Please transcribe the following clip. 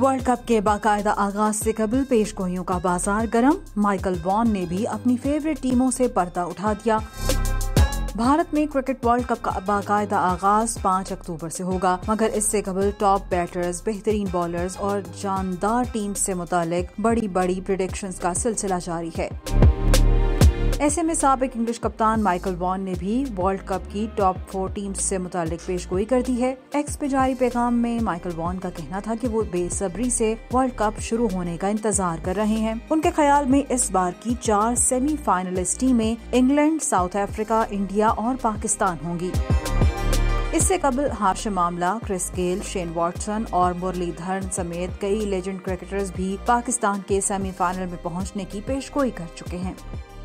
World cup के बाकायदा आगाज से कबल पेशगोइयों का बाजार गर्म। माइकल वॉन ने भी अपनी फेवरेट टीमों से पर्दा उठा दिया। भारत में क्रिकेट वर्ल्ड कप का बाकायदा आगाज 5 अक्टूबर से होगा, मगर इससे कबल टॉप बैटर्स, बेहतरीन बॉलर्स और जानदार टीम से मुतालिक बड़ी बड़ी प्रेडिक्शंस का सिलसिला जारी है। ऐसे में साबिक इंग्लिश कप्तान माइकल वॉन ने भी वर्ल्ड कप की टॉप 4 टीम्स से मुतालिक पेशगोई कर दी है। एक्स पे जारी पैगाम में माइकल वॉन का कहना था कि वो बेसब्री से वर्ल्ड कप शुरू होने का इंतजार कर रहे हैं। उनके ख्याल में इस बार की 4 सेमीफाइनलिस्ट टीमें इंग्लैंड, साउथ अफ्रीका, इंडिया और पाकिस्तान होंगी। इससे कबल Hashim Amla, Chris Gayle, Shane Watson और मुरलीधरन समेत कई लेजेंड क्रिकेटर्स भी पाकिस्तान के सेमीफाइनल में पहुंचने की पेशगोई कर चुके हैं।